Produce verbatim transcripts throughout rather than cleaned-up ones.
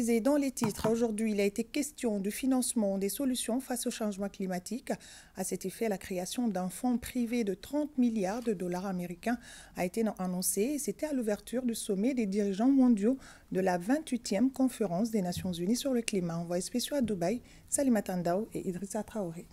Dans les titres, aujourd'hui, il a été question du financement des solutions face au changement climatique. À cet effet, la création d'un fonds privé de trente milliards de dollars américains a été annoncée. C'était à l'ouverture du sommet des dirigeants mondiaux de la vingt-huitième conférence des Nations Unies sur le climat. Envoyés spéciaux à Dubaï, Salimata Ndao et Idrissa Traoré.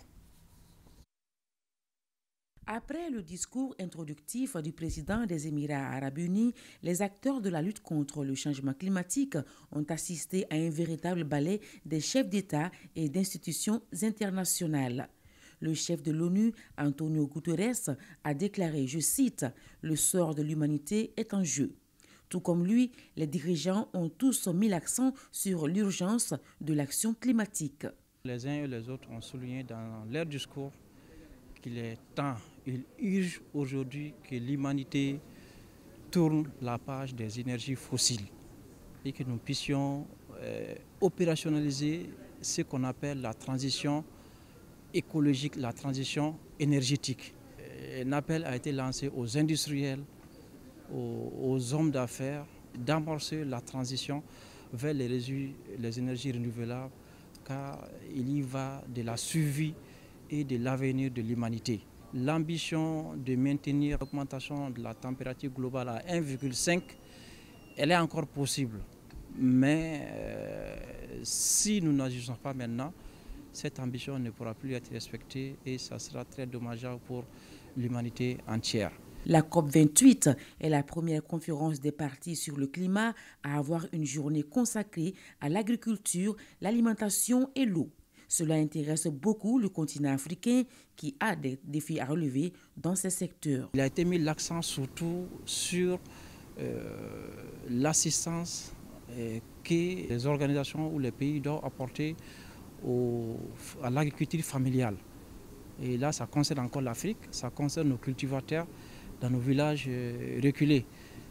Après le discours introductif du président des Émirats arabes unis, les acteurs de la lutte contre le changement climatique ont assisté à un véritable ballet des chefs d'État et d'institutions internationales. Le chef de l'ONU, Antonio Guterres, a déclaré, je cite, « Le sort de l'humanité est en jeu ». Tout comme lui, les dirigeants ont tous mis l'accent sur l'urgence de l'action climatique. Les uns et les autres ont souligné dans leur discours qu'il est temps, il urge aujourd'hui que l'humanité tourne la page des énergies fossiles et que nous puissions euh, opérationnaliser ce qu'on appelle la transition écologique, la transition énergétique. Un appel a été lancé aux industriels, aux, aux hommes d'affaires, d'amorcer la transition vers les, les énergies renouvelables, car il y va de la survie et de l'avenir de l'humanité. L'ambition de maintenir l'augmentation de la température globale à un virgule cinq, elle est encore possible. Mais euh, si nous n'agissons pas maintenant, cette ambition ne pourra plus être respectée et ça sera très dommageable pour l'humanité entière. La COP vingt-huit est la première conférence des parties sur le climat à avoir une journée consacrée à l'agriculture, l'alimentation et l'eau. Cela intéresse beaucoup le continent africain qui a des défis à relever dans ces secteurs. Il a été mis l'accent surtout sur euh, l'assistance euh, que les organisations ou les pays doivent apporter au, à l'agriculture familiale. Et là, ça concerne encore l'Afrique, ça concerne nos cultivateurs dans nos villages euh, reculés.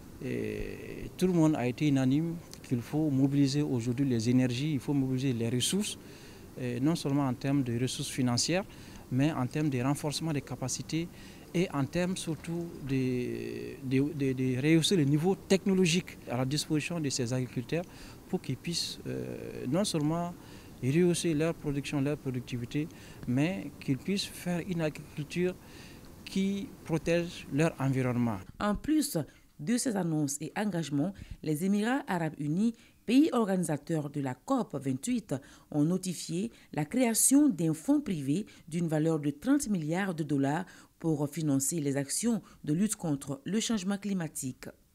Et tout le monde a été unanime qu'il faut mobiliser aujourd'hui les énergies, il faut mobiliser les ressources, non seulement en termes de ressources financières, mais en termes de renforcement des capacités et en termes surtout de, de, de, de rehausser le niveau technologique à la disposition de ces agriculteurs pour qu'ils puissent euh, non seulement rehausser leur production, leur productivité, mais qu'ils puissent faire une agriculture qui protège leur environnement. En plus de ces annonces et engagements, les Émirats arabes unis, pays organisateurs de la COP vingt-huit, ont notifié la création d'un fonds privé d'une valeur de trente milliards de dollars pour financer les actions de lutte contre le changement climatique.